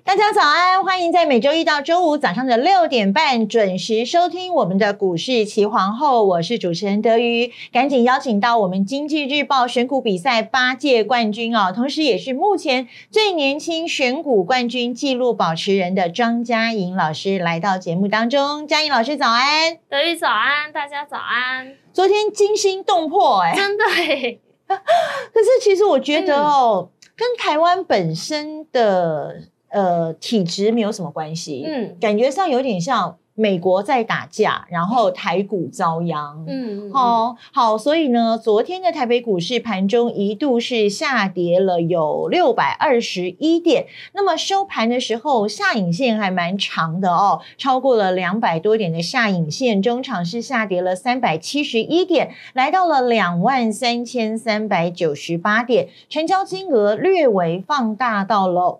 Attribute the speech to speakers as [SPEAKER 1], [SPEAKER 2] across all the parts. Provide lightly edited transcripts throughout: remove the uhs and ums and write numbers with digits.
[SPEAKER 1] 大家早安，欢迎在每周一到周五早上的6点半准时收听我们的股市奇皇后，我是主持人德瑜，赶紧邀请到我们经济日报选股比赛8届冠军哦，同时也是目前最年轻选股冠军纪录保持人的庄佳莹老师来到节目当中。佳莹老师早安。
[SPEAKER 2] 德瑜早安，大家早安。
[SPEAKER 1] 昨天惊心动魄
[SPEAKER 2] 真的
[SPEAKER 1] 可是其实我觉得跟台湾本身的体质没有什么关系，感觉上有点像美国在打架，然后台股遭殃，好，所以呢，昨天的台北股市盘中一度是下跌了有621点，那么收盘的时候下影线还蛮长的哦，超过了200多点的下影线，中场是下跌了371点，来到了23398点，成交金额略微放大到了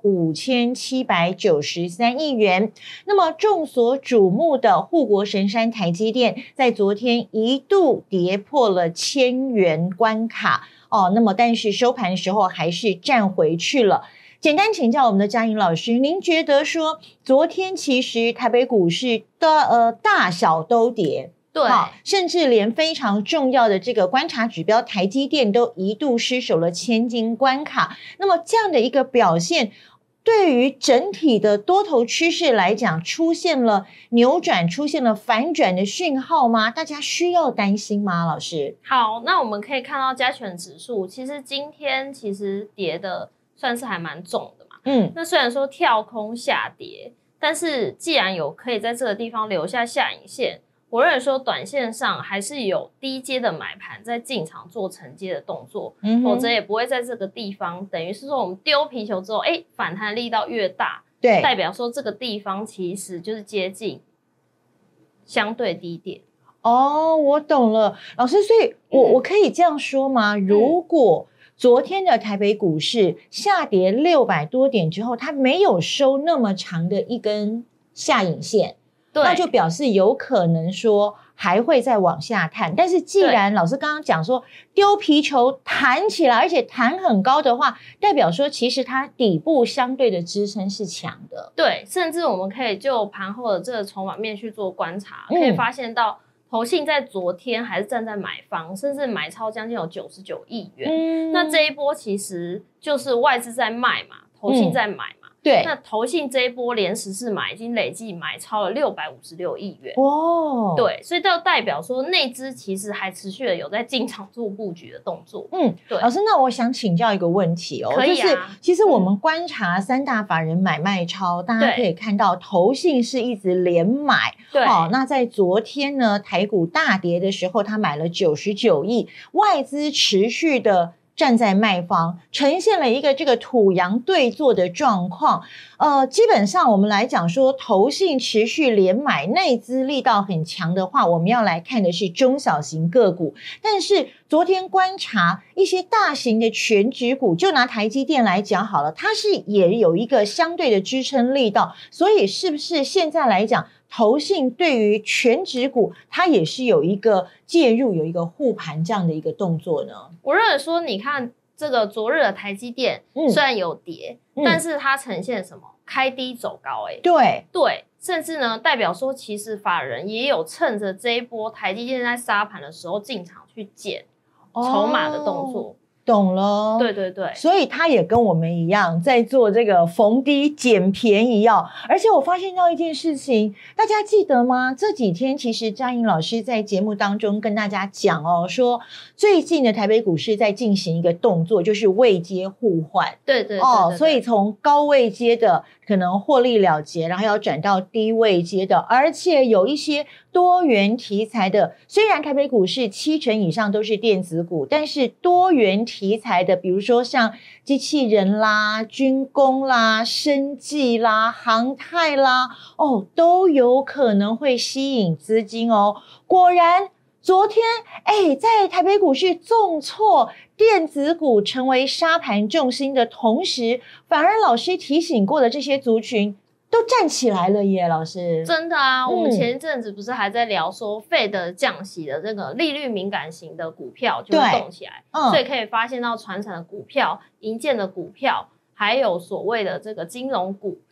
[SPEAKER 1] 5793亿元。那么众所瞩目的护国神山台积电在昨天一度跌破了1000元关卡那么但是收盘的时候还是站回去了。简单请教我们的佳莹老师，您觉得说昨天其实台北股市的大小都跌，
[SPEAKER 2] 对，
[SPEAKER 1] 甚至连非常重要的这个观察指标台积电都一度失守了1000金关卡，那么这样的一个表现对于整体的多头趋势来讲，出现了扭转、出现了反转的讯号吗？大家需要担心吗？老师，
[SPEAKER 2] 好，那我们可以看到加权指数，其实今天跌的算是还蛮重的嘛。那虽然说跳空下跌，但是既然有可以在这个地方留下下影线，我认为说短线上还是有低阶的买盘在进场做承接的动作，否则也不会在这个地方等于是说我们丢皮球之后反弹力道越大，对，代表说这个地方其实就是接近相对低点。
[SPEAKER 1] 我懂了，老师，所以我可以这样说吗？如果昨天的台北股市下跌600多点之后，它没有收那么长的一根下影线，那就表示有可能说还会再往下探，但是既然老师刚刚讲说丢皮球弹起来，而且弹很高的话，代表说其实它底部相对的支撑是强的。对，
[SPEAKER 2] 甚至我们可以就盘后的这个筹码面去做观察，可以发现到投信在昨天还是站在买方，甚至买超将近有99亿元。那这一波其实就是外资在卖嘛，投信在买嘛。对，那投信这一波连十四买已经累计买超了656亿元。对，所以就代表说内资其实还持续的有在进场做布局的动作。
[SPEAKER 1] 对，老师，那我想请教一个问题
[SPEAKER 2] 可以
[SPEAKER 1] 就是其实我们观察三大法人买卖超，大家可以看到投信是一直连买。对，那在昨天呢，台股大跌的时候，他买了99亿，外资持续的站在卖方，呈现了一个这个土洋对坐的状况。基本上我们来讲说，投信持续连买，内资力道很强的话，我们要来看的是中小型个股。但是昨天观察一些大型的权值股，就拿台积电来讲好了，它是也有一个相对的支撑力道，所以是不是现在来讲，投信对于权值股，它也是有一个介入，有一个护盘这样的一个动作呢？
[SPEAKER 2] 我认为说，你看这个昨日的台积电虽然有跌，但是它呈现什么？开低走高。对，甚至呢，代表说其实法人也有趁着这一波台积电在杀盘的时候进场去减筹码的动作。
[SPEAKER 1] 懂了，
[SPEAKER 2] 对对对，
[SPEAKER 1] 所以他也跟我们一样在做这个逢低捡便宜而且我发现到一件事情，大家记得吗？这几天其实佳莹老师在节目当中跟大家讲说最近的台北股市在进行一个动作，就是位阶互换。对，所以从高位阶的可能获利了结，然后要转到低位阶的，而且有一些多元题材的，虽然台北股市70%以上都是电子股，但是多元题材的，比如说像机器人啦、军工啦、生技啦、航太啦，都有可能会吸引资金果然昨天在台北股市重挫，电子股成为杀盘重心的同时，反而老师提醒过的这些族群都站起来了耶，老师。
[SPEAKER 2] 真的啊，我们前一阵子不是还在聊说Fed降息的这个利率敏感型的股票就会动起来，所以可以发现到传产的股票、营建的股票，还有所谓的这个金融股，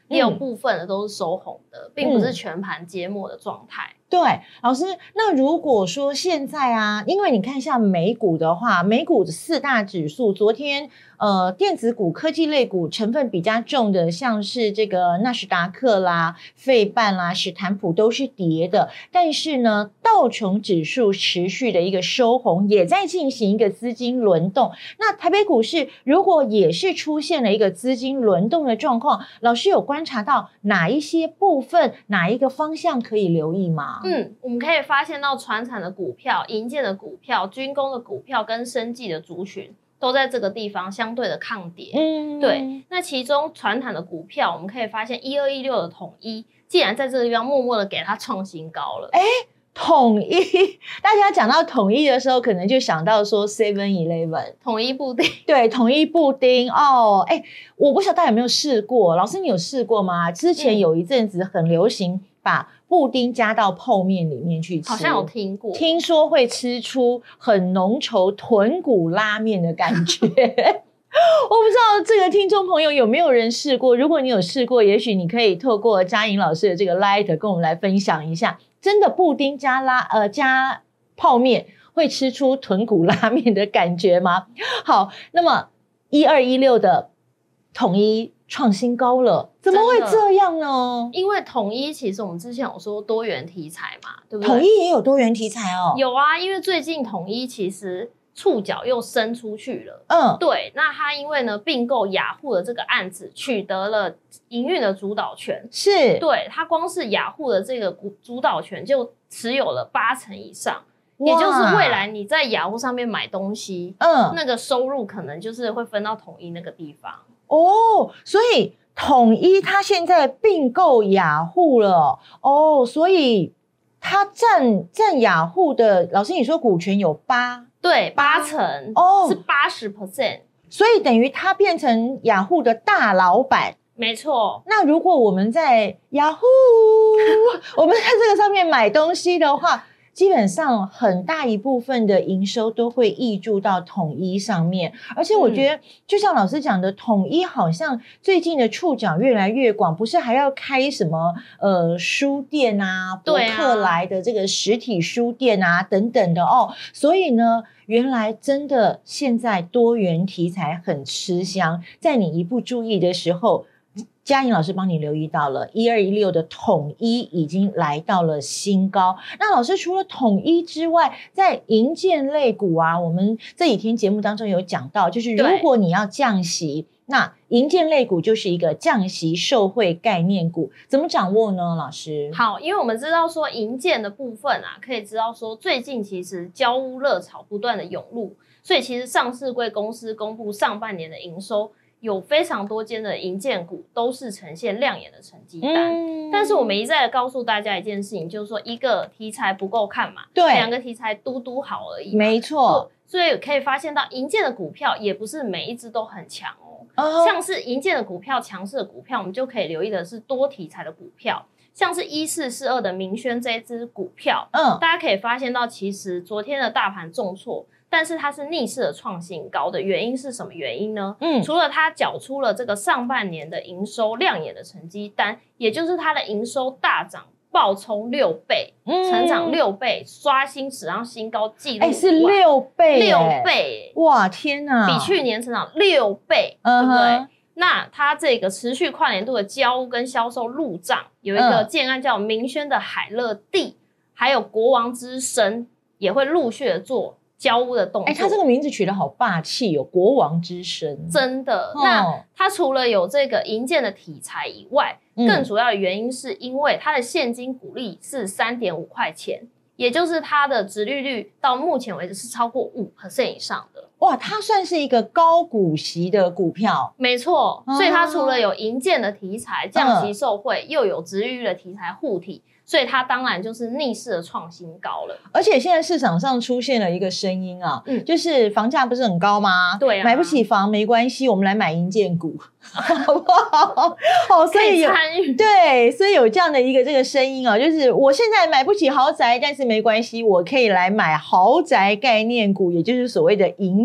[SPEAKER 2] 也有部分的都是收红的，并不是全盘皆墨的状态。
[SPEAKER 1] 对，老师，那如果说现在啊，因为你看像美股的话，美股的4大指数，昨天电子股、科技类股成分比较重的，像是这个纳斯达克啦、费半啦、史坦普都是跌的，但是呢，道琼指数持续的一个收红，也在进行一个资金轮动。那台北股市如果也是出现了一个资金轮动的状况，老师有观察到哪一些部分、哪一个方向可以留意吗？
[SPEAKER 2] 我们可以发现到传产的股票、营建的股票、军工的股票跟生技的族群都在这个地方相对的抗跌。对。那其中传产的股票，我们可以发现1216的统一，既然在这个地方默默的给它创新高了。
[SPEAKER 1] 统一，大家讲到统一的时候，可能就想到说 7-Eleven
[SPEAKER 2] 统一布丁，
[SPEAKER 1] 对，统一布丁哦。我不晓得大家有没有试过，老师你有试过吗？之前有一阵子很流行把布丁加到泡面里面去吃，
[SPEAKER 2] 好像有听过，
[SPEAKER 1] 听说会吃出很浓稠豚骨拉面的感觉。我不知道这个听众朋友有没有人试过，如果你有试过，也许你可以透过嘉颖老师的这个 Light 跟我们来分享一下，真的布丁加泡面会吃出豚骨拉面的感觉吗？好，那么1216的统一创新高了，怎么会这样呢？
[SPEAKER 2] 因为统一其实我们之前有说多元题材嘛，对不对？
[SPEAKER 1] 统一也有多元题材哦。
[SPEAKER 2] 有啊，因为最近统一其实触角又伸出去了。对，那他因为呢并购雅虎的这个案子取得了营运的主导权，
[SPEAKER 1] 是
[SPEAKER 2] 对，他光是雅虎的这个主导权就持有了80%以上，也就是未来你在雅虎上面买东西，那个收入可能就是会分到统一那个地方。
[SPEAKER 1] 所以统一它现在并购雅虎了所以它占雅虎的，老师你说股权有8%，
[SPEAKER 2] 对，8%是80%，
[SPEAKER 1] 所以等于它变成雅虎的大老板。
[SPEAKER 2] 没错。
[SPEAKER 1] 那如果我们在雅虎，我们在这个上面买东西的话，基本上很大一部分的营收都会挹注到统一上面，而且我觉得就像老师讲的，统一好像最近的触角越来越广，不是还要开什么书店啊，博客来的这个实体书店啊等等的所以呢，原来真的现在多元题材很吃香，在你一不注意的时候，嘉颖老师帮你留意到了1216的统一已经来到了新高。那老师除了统一之外，在营建类股啊，我们这几天节目当中有讲到，就是如果你要降息，那营建类股就是一个降息受惠概念股，怎么掌握呢？老师，
[SPEAKER 2] 好，因为我们知道说营建的部分啊，可以知道说最近其实交屋热潮不断的涌入，所以其实上市柜公司公布上半年的营收，有非常多间的营建股都是呈现亮眼的成绩单，但是我们一再的告诉大家一件事情，就是说一个题材不够看嘛，对，2个题材嘟好而已，
[SPEAKER 1] 没错，
[SPEAKER 2] 所以可以发现到营建的股票也不是每一只都很强像是营建的股票强势的股票，我们就可以留意的是多题材的股票，像是1442的明轩这一支股票，大家可以发现到其实昨天的大盘重挫，但是它是逆势的创新高的原因是什么原因呢？除了它缴出了这个上半年的营收亮眼的成绩单，也就是它的营收大涨暴冲6倍，成长6倍，刷新史上新高纪录，
[SPEAKER 1] 是6倍
[SPEAKER 2] ，6倍，
[SPEAKER 1] 哇，天哪，
[SPEAKER 2] 比去年成长6倍，对不对？那它这个持续跨年度的交屋跟销售入账，有一个建案叫明轩的海乐地，还有国王之声也会陆续的做交屋的动作。
[SPEAKER 1] 它这个名字取得好霸气哦，国王之声，
[SPEAKER 2] 真的。那它除了有这个营建的题材以外，更主要的原因是因为它的现金股利是3.5块钱，也就是它的殖利率到目前为止是超过5% 以上的。
[SPEAKER 1] 哇，它算是一个高股息的股票，
[SPEAKER 2] 没错。所以它除了有营建的题材降息受惠，又有殖利率的题材护体，所以它当然就是逆势的创新高了。
[SPEAKER 1] 而且现在市场上出现了一个声音啊，就是房价不是很高吗？
[SPEAKER 2] 对啊，
[SPEAKER 1] 买不起房没关系，我们来买营建股，好不好？所以有
[SPEAKER 2] 参与，
[SPEAKER 1] 对，所以有这样的一个这个声音啊，就是我现在买不起豪宅，但是没关系，我可以来买豪宅概念股，也就是所谓的营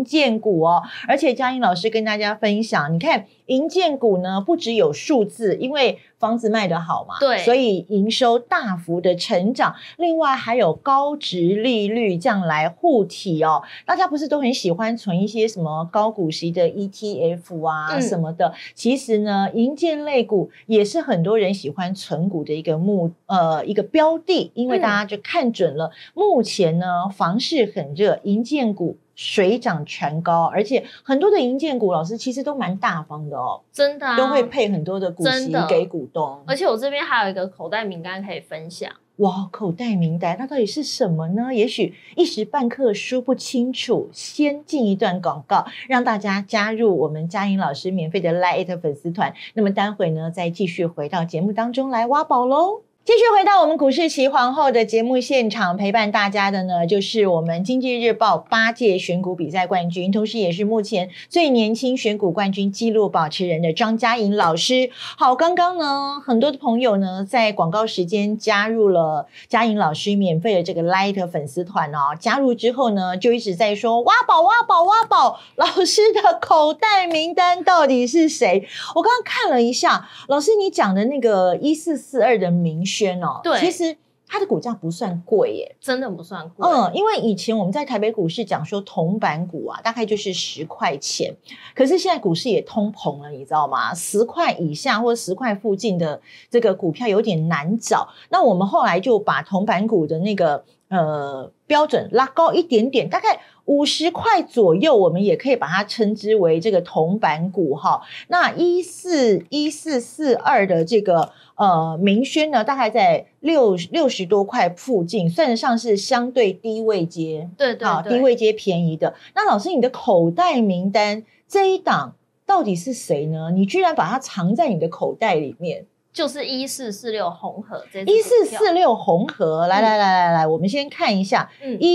[SPEAKER 1] 营建股哦。而且嘉颖老师跟大家分享，你看营建股呢，不只有数字，因为房子卖得好嘛，
[SPEAKER 2] 对，
[SPEAKER 1] 所以营收大幅的成长，另外还有高殖利率这样来护体哦。大家不是都很喜欢存一些什么高股息的 ETF 啊什么的，其实呢，营建类股也是很多人喜欢存股的一个标的，因为大家就看准了，目前呢房市很热，营建股水涨船高，而且很多的营建股老师其实都蛮大方的哦，
[SPEAKER 2] 真的
[SPEAKER 1] 都会配很多的股息给股东。
[SPEAKER 2] 而且我这边还有一个口袋名单可以分享。
[SPEAKER 1] 哇，口袋名单那到底是什么呢？也许一时半刻说不清楚，先进一段广告，让大家加入我们嘉颖老师免费的 LINE@ 粉丝团。那么待会呢，再继续回到节目当中来挖宝喽。继续回到我们股市期皇后的节目现场，陪伴大家的呢，就是我们经济日报8届选股比赛冠军，同时也是目前最年轻选股冠军纪录保持人的张嘉颖老师。好，刚刚呢，很多的朋友呢，在广告时间加入了嘉颖老师免费的这个 LINE 粉丝团哦。加入之后呢，就一直在说挖宝挖宝挖宝，老师的口袋名单到底是谁？我刚刚看了一下，老师你讲的那个1442的明轩哦，
[SPEAKER 2] 对，
[SPEAKER 1] 其实它的股价不算贵耶，
[SPEAKER 2] 真的不算贵。
[SPEAKER 1] 因为以前我们在台北股市讲说铜板股啊，大概就是10块钱，可是现在股市也通膨了，你知道吗？10块以下或者10块附近的这个股票有点难找。那我们后来就把铜板股的那个标准拉高一点点，大概50块左右，我们也可以把它称之为这个铜板股哈。那1442的这个明轩呢，大概在60多块附近，算得上是相对低位阶，
[SPEAKER 2] 对，
[SPEAKER 1] 低位阶便宜的。那老师，你的口袋名单这一档到底是谁呢？你居然把它藏在你的口袋里面？
[SPEAKER 2] 就是1446红河这
[SPEAKER 1] 1446红河，来，我们先看一下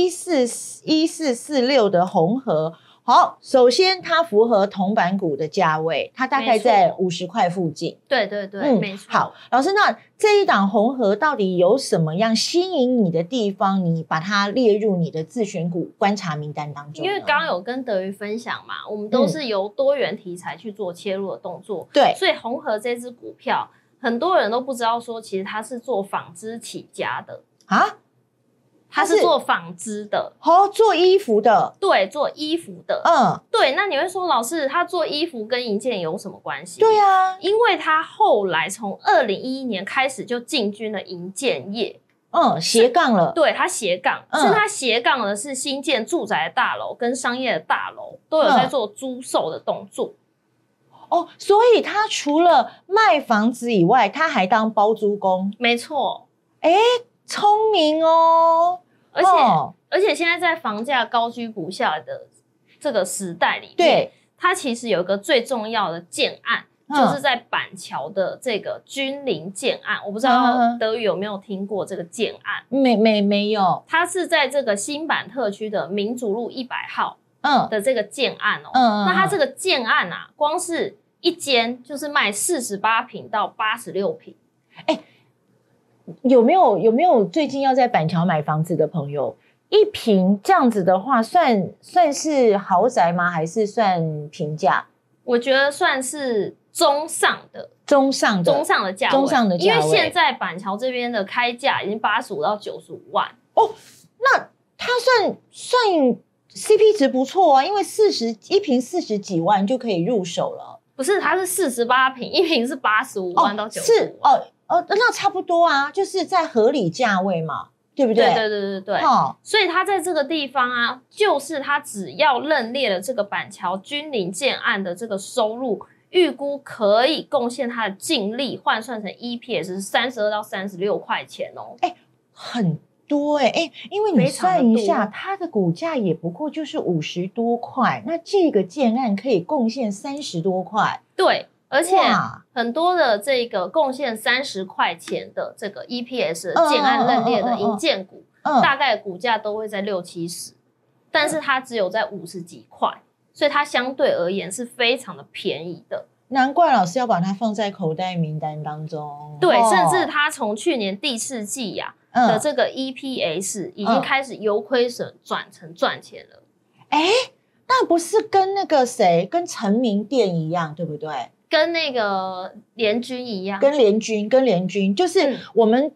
[SPEAKER 1] 1446的红河。好，首先它符合铜板股的价位，它大概在50块附近。
[SPEAKER 2] 对，没错。
[SPEAKER 1] 好，老师，那这一档红河到底有什么样吸引你的地方？你把它列入你的自选股观察名单当中。
[SPEAKER 2] 因为刚刚有跟德瑜分享嘛，我们都是由多元题材去做切入的动作。
[SPEAKER 1] 对，
[SPEAKER 2] 所以红河这支股票，很多人都不知道说，其实它是做纺织起家的啊。它是做纺织的，
[SPEAKER 1] 做衣服的，
[SPEAKER 2] 对，做衣服的，对。那你会说，老师，他做衣服跟营建有什么关系？
[SPEAKER 1] 对啊，
[SPEAKER 2] 因为他后来从2011年开始就进军了营建业，
[SPEAKER 1] 斜杠了，
[SPEAKER 2] 对，他斜杠，是他斜杠的是新建住宅的大楼跟商业的大楼都有在做租售的动作。
[SPEAKER 1] 所以他除了卖房子以外，他还当包租公。
[SPEAKER 2] 没错，
[SPEAKER 1] 聪明哦。
[SPEAKER 2] 而且现在在房价高居不下的这个时代里面，
[SPEAKER 1] 对，
[SPEAKER 2] 它其实有一个最重要的建案，就是在板桥的这个君临建案。我不知道德瑜有没有听过这个建案？
[SPEAKER 1] 没有。它
[SPEAKER 2] 是在这个新板特区的民族路100号的这个建案哦。那它这个建案啊，光是一间就是卖48坪到86坪。
[SPEAKER 1] 有没有最近要在板桥买房子的朋友？一坪这样子的话，算是豪宅吗？还是算平价？
[SPEAKER 2] 我觉得算是中上的价位。因为现在板桥这边的开价已经85到95万。
[SPEAKER 1] 那它算 CP 值不错啊，因为一坪40几万就可以入手了。
[SPEAKER 2] 不是，它是48坪，一坪是85万到95万。
[SPEAKER 1] 那差不多啊，就是在合理价位嘛，对不对？
[SPEAKER 2] 对。所以他在这个地方啊，就是他只要认列了这个板桥君临建案的这个收入，预估可以贡献他的净利，换算成 EPS 是32到36块钱哦。
[SPEAKER 1] 很多因为你算一下，它的股价也不过就是50多块，那这个建案可以贡献30多块，
[SPEAKER 2] 对。而且很多的这个贡献30块钱的这个 EPS 的建案认列的营建股，大概股价都会在60、70，但是它只有在50几块，所以它相对而言是非常的便宜的。
[SPEAKER 1] 难怪老师要把它放在口袋名单当中。
[SPEAKER 2] 对，甚至它从去年第4季的这个 EPS 已经开始由亏损转成赚钱了。
[SPEAKER 1] 那不是跟那个谁，跟陈明店一样，对不对？
[SPEAKER 2] 跟那个联军一样，
[SPEAKER 1] 跟联军就是我们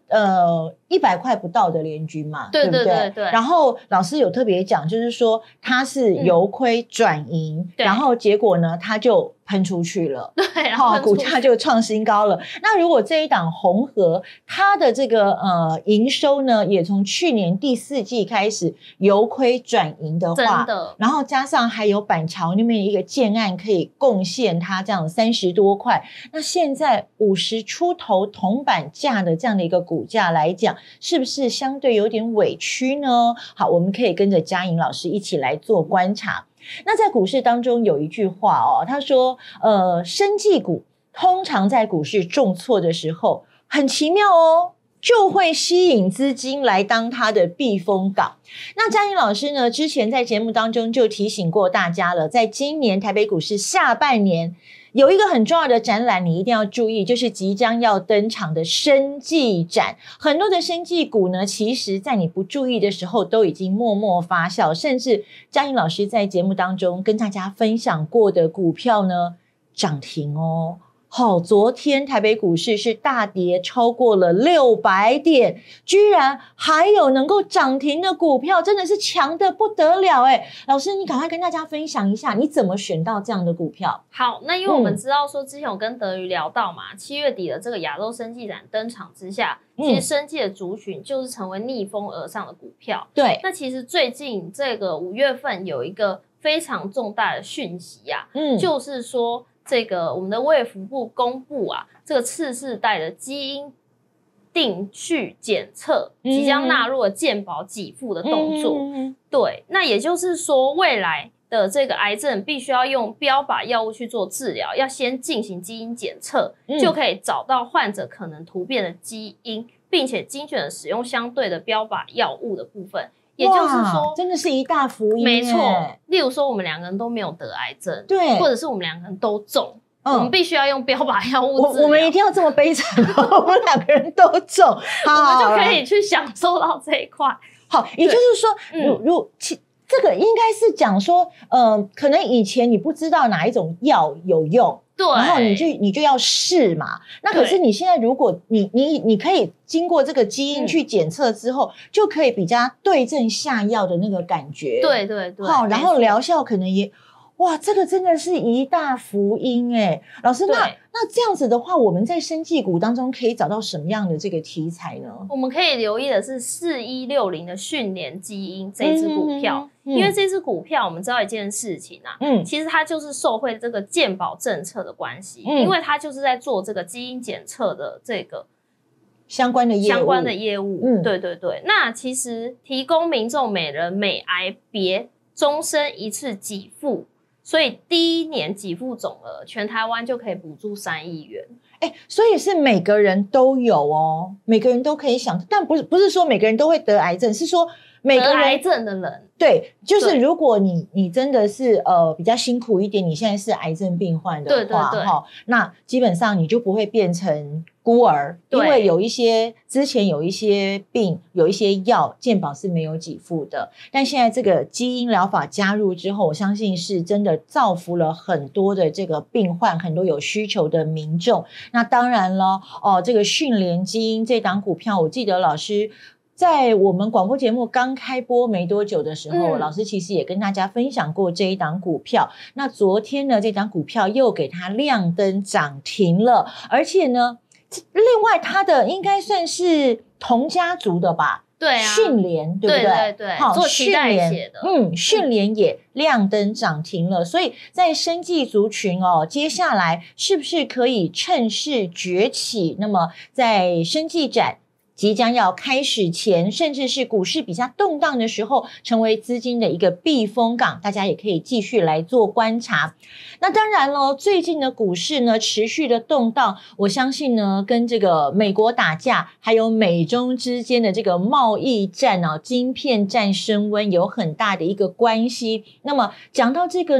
[SPEAKER 1] 100块不到的联军嘛，
[SPEAKER 2] 对
[SPEAKER 1] 不对？
[SPEAKER 2] 对。
[SPEAKER 1] 然后老师有特别讲，就是说它是由亏转盈，然后结果呢，它就喷出去了，
[SPEAKER 2] 对，
[SPEAKER 1] 股价就创新高了。那如果这一档鸿和，它的这个营收呢，也从去年第4季开始由亏转盈的话，
[SPEAKER 2] 真的，
[SPEAKER 1] 然后加上还有板桥那边一个建案可以贡献它这样30多块，那现在50出头铜板价的这样的一个股价来讲，是不是相对有点委屈呢？好，我们可以跟着嘉颖老师一起来做观察。那在股市当中有一句话哦，他说生技股通常在股市重挫的时候很奇妙哦，就会吸引资金来当它的避风港。那嘉颖老师呢，之前在节目当中就提醒过大家了，在今年台北股市下半年有一个很重要的展览，你一定要注意，就是即将要登场的生技展。很多的生技股呢，其实在你不注意的时候都已经默默发酵，甚至嘉颖老师在节目当中跟大家分享过的股票呢，涨停哦。好，昨天台北股市是大跌超过了600点，居然还有能够涨停的股票，真的是强的不得了哎！老师，你赶快跟大家分享一下，你怎么选到这样的股票？
[SPEAKER 2] 好，那因为我们知道说，之前有跟德瑜聊到嘛，7月底的这个亚洲生技展登场之下，其实生技的族群就是成为逆风而上的股票。
[SPEAKER 1] 对，
[SPEAKER 2] 那其实最近这个5月份有一个非常重大的讯息啊，就是说。这个我们的卫福部公布啊，这个次世代的基因定序检测即将纳入了健保给付的动作。对，那也就是说，未来的这个癌症必须要用标靶药物去做治疗，要先进行基因检测，就可以找到患者可能突变的基因，并且精准的使用相对的标靶药物的部分。也就是说，
[SPEAKER 1] 真的是一大福音。
[SPEAKER 2] 没错，例如说我们2个人都没有得癌症，
[SPEAKER 1] 对，
[SPEAKER 2] 或者是我们2个人都中，我们必须要用标靶药物治疗。
[SPEAKER 1] 我们一定要这么悲惨，我们2个人都中，
[SPEAKER 2] 我们就可以去享受到这一块。
[SPEAKER 1] 好，也就是说，这个应该是讲说，可能以前你不知道哪一种药有用。
[SPEAKER 2] 对，
[SPEAKER 1] 然后你就要试嘛。那可是你现在如果你可以经过这个基因去检测之后，就可以比较对症下药的那个感觉。
[SPEAKER 2] 对对对。
[SPEAKER 1] 好，然后疗效可能也，哇，这个真的是一大福音哎。老师，那这样子的话，我们在生技股当中可以找到什么样的这个题材呢？
[SPEAKER 2] 我们可以留意的是4160的讯联基因这支股票。因为这支股票，我们知道一件事情啊，其实它就是受惠这个健保政策的关系，因为它就是在做这个基因检测的这个
[SPEAKER 1] 相关的业务。
[SPEAKER 2] 对对对。那其实提供民众每人每癌别终身一次给付，所以第1年给付总额，全台湾就可以补助3亿元。
[SPEAKER 1] 所以是每个人都有哦，每个人都可以享，但不是说每个人都会得癌症，是说每个人
[SPEAKER 2] 得癌症的人。
[SPEAKER 1] 对，就是如果你真的是比较辛苦一点，你现在是癌症病患的话，那基本上你就不会变成孤儿，因为之前有一些病有一些药健保是没有给付的，但现在这个基因疗法加入之后，我相信是真的造福了很多的这个病患，很多有需求的民众。那当然了，这个讯联基因这档股票，我记得老师在我们广播节目刚开播没多久的时候，老师其实也跟大家分享过这一档股票。那昨天呢，这档股票又给它亮灯涨停了，而且呢，另外它的应该算是同家族的吧？
[SPEAKER 2] 对啊，
[SPEAKER 1] 讯联对不对？
[SPEAKER 2] 对对对，好，做期待写的，
[SPEAKER 1] 讯联也亮灯涨停了。所以在生技族群接下来是不是可以趁势崛起？那么在生技展即将要开始前，甚至是股市比较动荡的时候，成为资金的一个避风港，大家也可以继续来做观察。那当然了，最近的股市呢持续的动荡，我相信呢跟这个美国打架，还有美中之间的这个贸易战晶片战升温有很大的一个关系。那么讲到这个呢，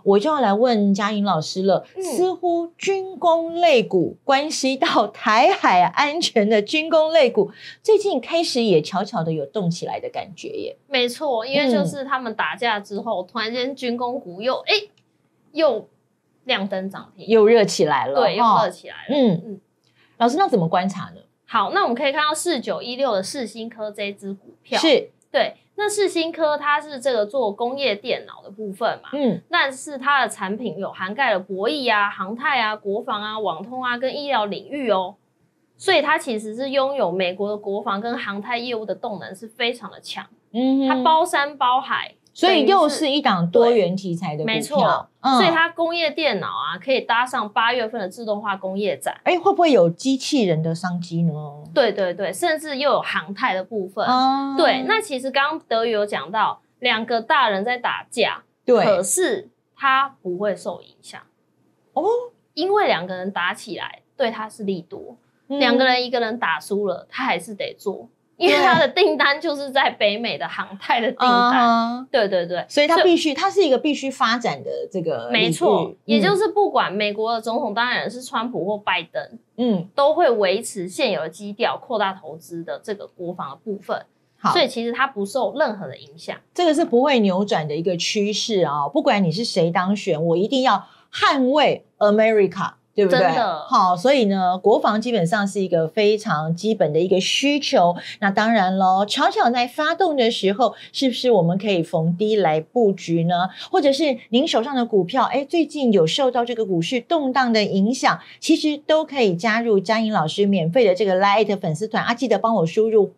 [SPEAKER 1] 我就要来问嘉颖老师了。似乎军工类股关系到台海安全的军工类股，最近开始也悄悄的有动起来的感觉耶。
[SPEAKER 2] 没错，因为就是他们打架之后，突然间军工股又亮灯涨停，
[SPEAKER 1] 又热起来了。
[SPEAKER 2] 对，又热起来了。
[SPEAKER 1] 老师，那怎么观察呢？
[SPEAKER 2] 好，那我们可以看到4916的世新科这支股票，
[SPEAKER 1] 是
[SPEAKER 2] 对。那世新科它是这个做工业电脑的部分嘛，但是它的产品有涵盖了博弈啊、航太啊、国防啊、网通啊跟医疗领域哦，所以它其实是拥有美国的国防跟航太业务的动能是非常的强，它包山包海。
[SPEAKER 1] 所以又是一档多元题材的股票，
[SPEAKER 2] 没错，所以它工业电脑啊，可以搭上8月份的自动化工业展。
[SPEAKER 1] 会不会有机器人的商机呢？
[SPEAKER 2] 对对对，甚至又有航太的部分。对，那其实刚刚德宇有讲到2个大人在打架，对，可是他不会受影响哦，因为2个人打起来对他是利多，2个人1个人打输了，他还是得做。因为他的订单就是在北美的航太的订单，对对对，
[SPEAKER 1] 所以它是一个必须发展的这个领域，
[SPEAKER 2] 没错，也就是不管美国的总统当然是川普或拜登，都会维持现有的基调，扩大投资的这个国防的部分，所以其实它不受任何的影响，
[SPEAKER 1] 这个是不会扭转的一个趋势啊！不管你是谁当选，我一定要捍卫 America。对不对？
[SPEAKER 2] 真的
[SPEAKER 1] 好，所以呢，国防基本上是一个非常基本的一个需求。那当然咯，巧在发动的时候，是不是我们可以逢低来布局呢？或者是您手上的股票，最近有受到这个股市动荡的影响，其实都可以加入嘉颖老师免费的这个 LINE 粉丝团啊，记得帮我输入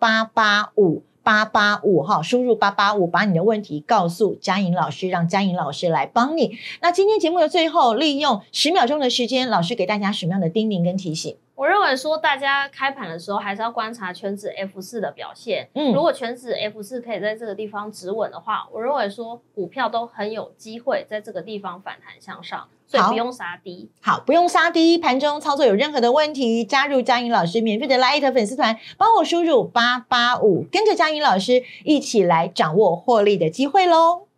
[SPEAKER 1] 885输入885，把你的问题告诉嘉颖老师，让嘉颖老师来帮你。那今天节目的最后，利用10秒钟的时间，老师给大家什么样的叮咛跟提醒？
[SPEAKER 2] 我认为说，大家开盘的时候还是要观察全指 F4的表现。如果全指 F4可以在这个地方止稳的话，我认为说股票都很有机会在这个地方反弹向上，所以不用杀低。
[SPEAKER 1] 好，不用杀低。盘中操作有任何的问题，加入嘉颖老师免费的 LINE 粉丝团，帮我输入885，跟着嘉颖老师一起来掌握获利的机会咯。